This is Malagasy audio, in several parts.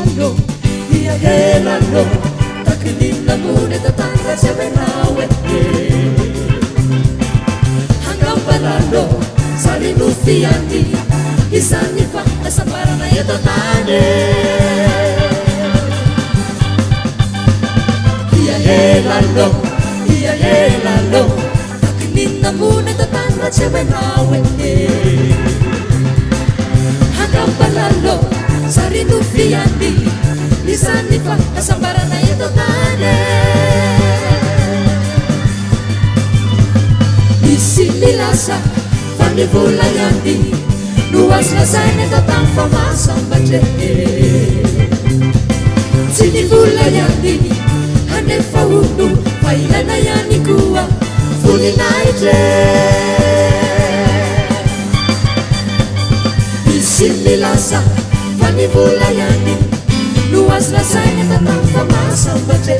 favuno ia helano takininna mune tatanga sevenawe hangambalano salinufiandi isanifa asambarana yetatane ia helano takininna mune tatanga sevenawe hangambalano salinufiandi isanifa asambarana yetatane isimilasa fanivulayandi nuwaslasaine tatamfamasambaje sinivulayandi hanefaunu failanayandikuwa fulinaije isimilasa fanivulayandi nuwaslasaine tatamfamasambaje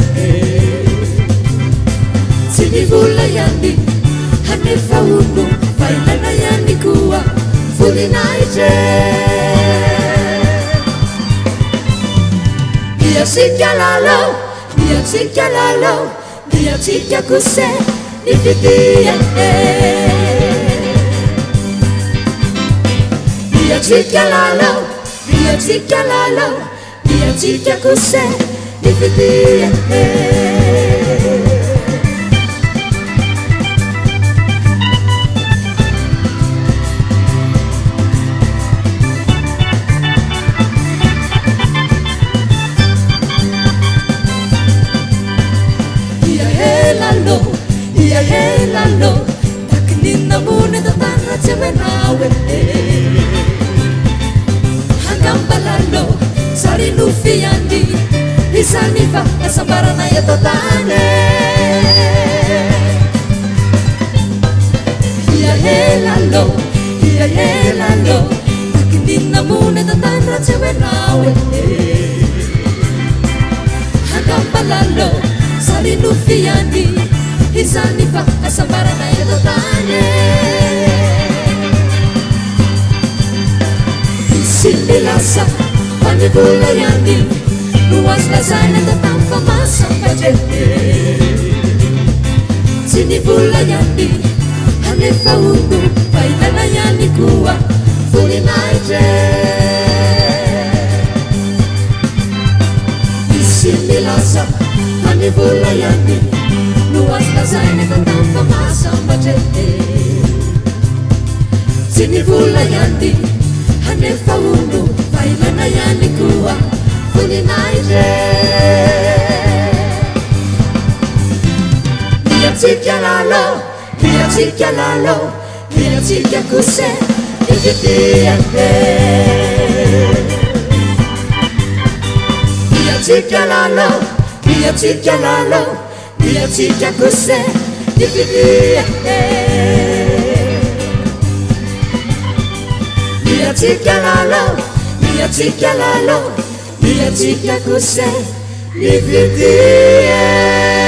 sinivulayandi hanefaunu failanayandikuwa fulinaije biasikyalalo biasikyakuse nifitie biasikyalalo biasikyakuse nifitie ia helalo takininna mune tatanga sevenawe hangambalalo sarinufiandi isanifa asambarana yetatane ia helalo takininna mune tatanga sevenawe hangambalalo sarinufiandi isanifa asambarana yetatane isimilasa fanivulayandi nuwaslasaine tatamfamasambaje sinivulayandi hanefaunu failanayandikuwa fulinaije isimilasa fanivulayandi nuwaslasaine tatamfamasambaje sinivulayandi hanefaunu failanayandikuwa fulinaije biasikyakuse nifitie biasikyakuse nifitie biasikyakuse nifitie